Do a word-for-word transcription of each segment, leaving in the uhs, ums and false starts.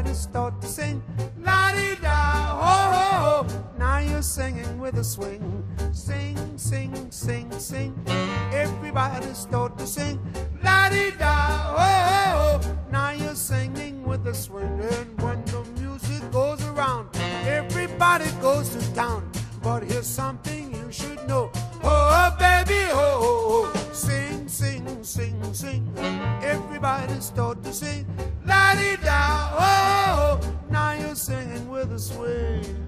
everybody start to sing. La-di-da, ho, ho, ho. Now you're singing with a swing. Sing, sing, sing, sing. Everybody start to sing. La-di-da, ho, ho, ho. Now you're singing with a swing. And when the music goes around, everybody goes to town. But here's something you should know. Oh, baby, oh, oh, oh. Sing, sing, sing, sing. Everybody start to sing. La-di-da, oh, oh. Now you're singing with a swing.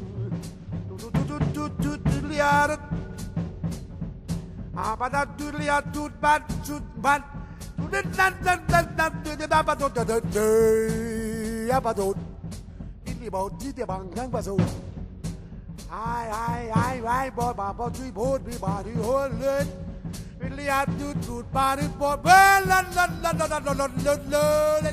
Ai ai ai ai boy baba three boy be body hold it really I do good body boy la la la la la la la la.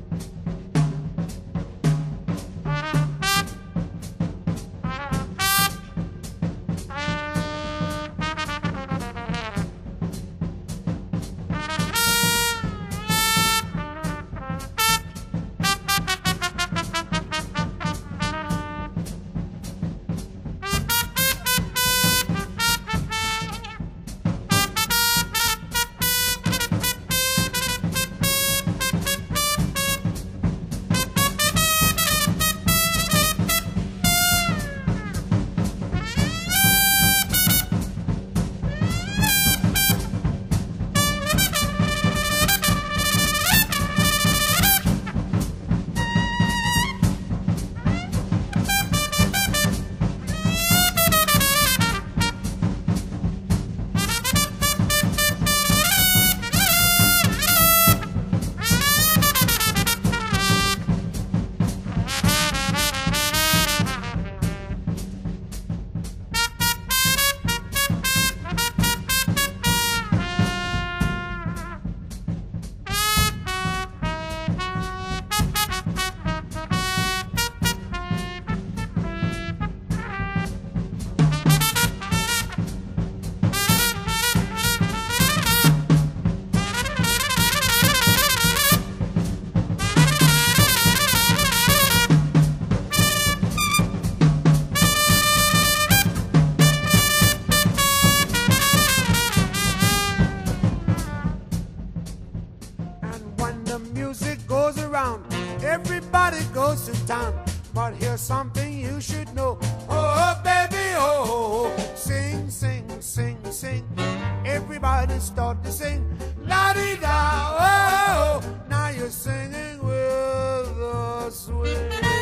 Goes around, everybody goes to town. But here's something you should know. Oh, baby, oh, oh, sing, sing, sing, sing. Everybody start to sing. La-di-da, oh, oh, now you're singing with a swing.